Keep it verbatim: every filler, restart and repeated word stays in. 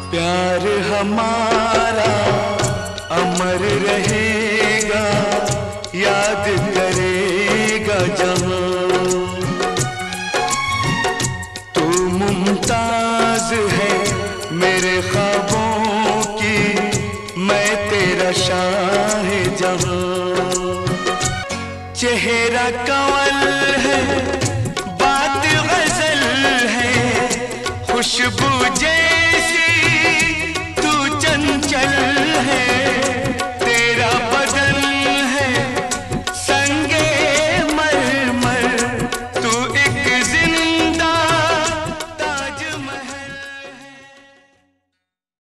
प्यार हमारा अमर रहेगा, याद करेगा जहां। तू मुमताज है मेरे ख्वाबों की, मैं तेरा शाह जहां। चेहरा कंवल है, बात गजल है, खुशबू जे